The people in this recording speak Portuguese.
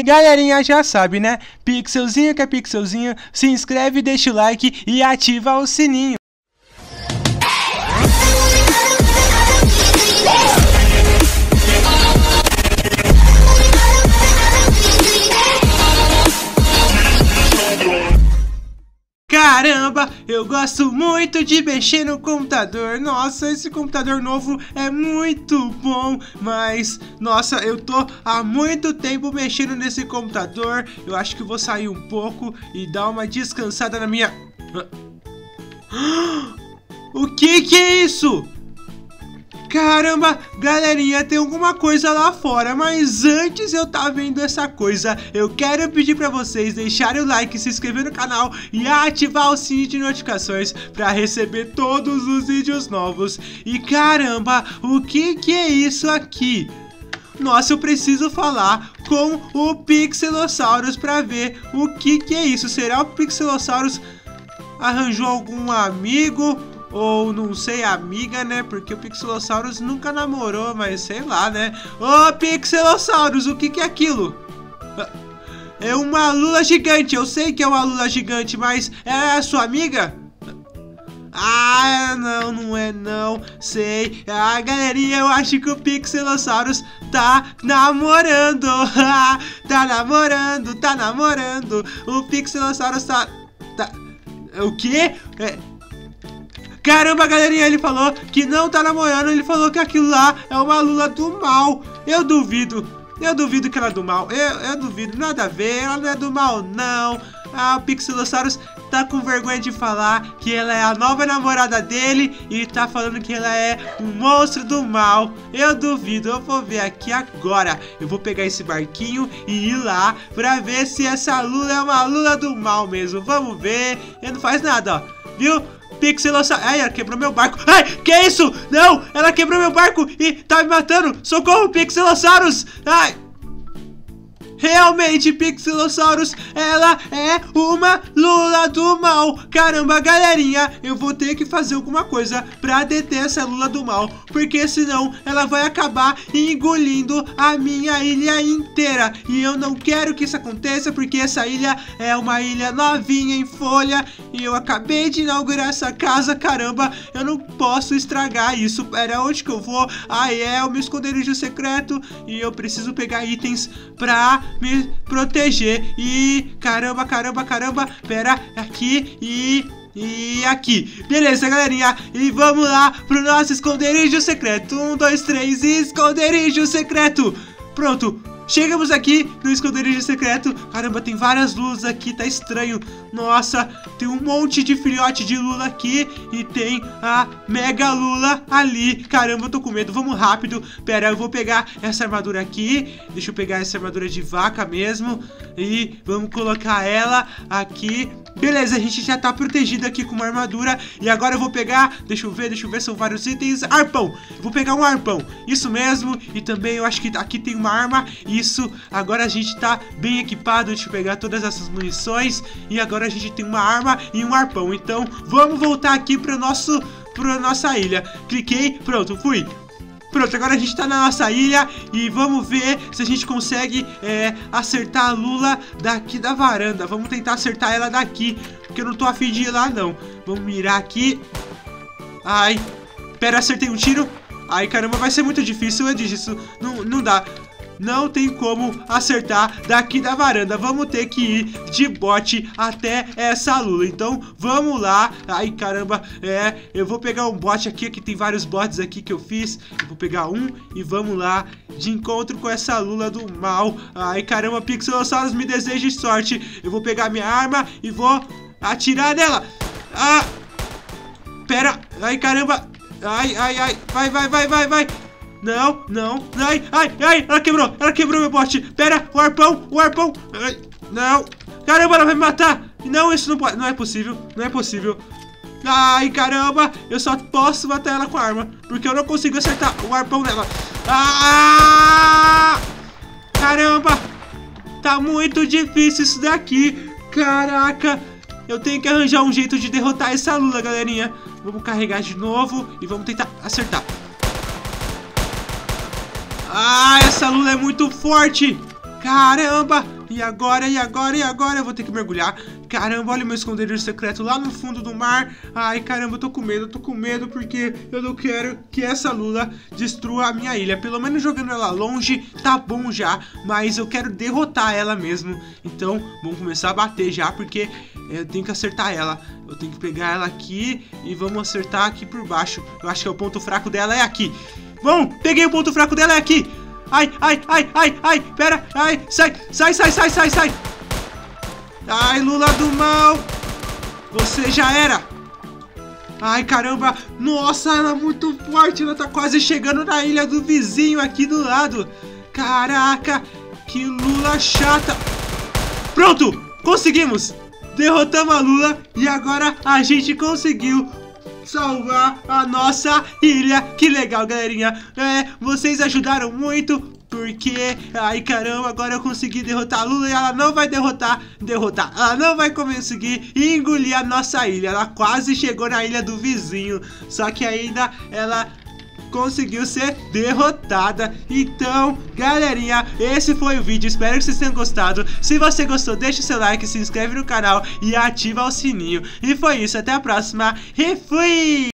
Galerinha já sabe, né? Pixelzinho que é pixelzinho, se inscreve, deixa o like e ativa o sininho. Caramba, eu gosto muito de mexer no computador. Nossa, esse computador novo é muito bom. Mas, nossa, eu tô há muito tempo mexendo nesse computador. Eu acho que vou sair um pouco e dar uma descansada na minha... O que é isso? Caramba, galerinha, tem alguma coisa lá fora, mas antes eu tá vendo essa coisa, eu quero pedir pra vocês deixarem o like, se inscrever no canal e ativar o sininho de notificações pra receber todos os vídeos novos. E caramba, o que é isso aqui? Nossa, eu preciso falar com o Pixelosaurus pra ver o que é isso. Será o Pixelosaurus arranjou algum amigo? Ou, não sei, amiga, né? Porque o Pixelosaurus nunca namorou, mas sei lá, né? Ô, Pixelosaurus, o que é aquilo? É uma lula gigante, eu sei que é uma lula gigante, mas é a sua amiga? Ah, não é não, sei. Ah, galerinha, eu acho que o Pixelosaurus tá namorando. Tá namorando. O Pixelosaurus tá... O quê? Caramba, galerinha, ele falou que não tá namorando, ele falou que aquilo lá é uma lula do mal. Eu duvido que ela é do mal, eu duvido, nada a ver, ela não é do mal, não. Ah, o Pixelosaurus tá com vergonha de falar que ela é a nova namorada dele e tá falando que ela é um monstro do mal. Eu duvido, eu vou ver aqui agora. Eu vou pegar esse barquinho e ir lá pra ver se essa lula é uma lula do mal mesmo. Vamos ver, ele não faz nada, ó, viu? Pixelosaurus... Ai, ela quebrou meu barco. Ai, que é isso? Não, ela quebrou meu barco e tá me matando. Socorro, Pixelosaurus. Ai. Realmente, Pixelosaurus, ela é uma lula do mal. Caramba, galerinha, eu vou ter que fazer alguma coisa pra deter essa lula do mal, porque senão ela vai acabar engolindo a minha ilha inteira. E eu não quero que isso aconteça, porque essa ilha é uma ilha novinha em folha e eu acabei de inaugurar essa casa. Caramba, eu não posso estragar isso. Pera, onde que eu vou? Ah, é o meu esconderijo secreto e eu preciso pegar itens pra me proteger. E caramba, pera, aqui e aqui. Beleza, galerinha, e vamos lá pro nosso esconderijo secreto. 1, 2, 3, esconderijo secreto. Pronto, chegamos aqui no esconderijo secreto. Caramba, tem várias luzes aqui, tá estranho. Nossa, tem um monte de filhote de lula aqui e tem a mega lula ali. Caramba, eu tô com medo, vamos rápido. Pera, eu vou pegar essa armadura aqui. Deixa eu pegar essa armadura de vaca mesmo e vamos colocar ela aqui. Beleza, a gente já tá protegido aqui com uma armadura. E agora eu vou pegar, deixa eu ver, são vários itens. Arpão, eu vou pegar um arpão, isso mesmo. E também eu acho que aqui tem uma arma. Isso, agora a gente tá bem equipado. Deixa eu pegar todas essas munições. E agora a gente tem uma arma e um arpão. Então vamos voltar aqui pra nossa ilha. Cliquei, pronto, fui. Pronto, agora a gente tá na nossa ilha e vamos ver se a gente consegue acertar a lula daqui da varanda. Vamos tentar acertar ela daqui, porque eu não tô afim de ir lá não. Vamos mirar aqui. Ai, pera, acertei um tiro. Ai, caramba, vai ser muito difícil, isso não dá. Não tem como acertar daqui da varanda. Vamos ter que ir de bote até essa lula. Então vamos lá. Ai, caramba, eu vou pegar um bote aqui, que tem vários botes aqui que eu fiz. Eu vou pegar um e vamos lá de encontro com essa lula do mal. Ai, caramba, Pixelosaurus, me deseje sorte. Eu vou pegar minha arma e vou atirar nela. Ah, pera, ai, caramba. Ai, vai. Não, ai, ela quebrou meu bote. Pera, o arpão, ai, não, caramba, ela vai me matar. Não, isso não pode, não é possível. Ai, caramba, eu só posso matar ela com a arma, porque eu não consigo acertar o arpão dela. Ah, caramba, tá muito difícil isso daqui. Caraca, eu tenho que arranjar um jeito de derrotar essa lula, galerinha. Vamos carregar de novo e vamos tentar acertar. Ah, essa lula é muito forte. Caramba! E agora? Eu vou ter que mergulhar. Caramba, olha o meu esconderijo secreto lá no fundo do mar. Ai, caramba, eu tô com medo porque eu não quero que essa Lula destrua a minha ilha. Pelo menos jogando ela longe, tá bom já. Mas eu quero derrotar ela mesmo. Então, vamos começar a bater já, porque eu tenho que acertar ela. Eu tenho que pegar ela aqui e vamos acertar aqui por baixo. Eu acho que o ponto fraco dela é aqui. Bom, peguei o ponto fraco dela, é aqui. Ai, pera, ai, sai. Ai, Lula do mal, você já era. Ai, caramba, nossa, ela é muito forte, ela tá quase chegando na ilha do vizinho aqui do lado. Caraca, que Lula chata. Pronto, conseguimos. Derrotamos a Lula e agora a gente conseguiu salvar a nossa ilha. Que legal, galerinha. Vocês ajudaram muito, porque, ai caramba, agora eu consegui derrotar a Lula e ela não vai ela não vai conseguir engolir a nossa ilha. Ela quase chegou na ilha do vizinho, só que ainda ela conseguiu ser derrotada. Então, galerinha, esse foi o vídeo, espero que vocês tenham gostado. Se você gostou, deixa o seu like, se inscreve no canal e ativa o sininho. E foi isso, até a próxima e fui!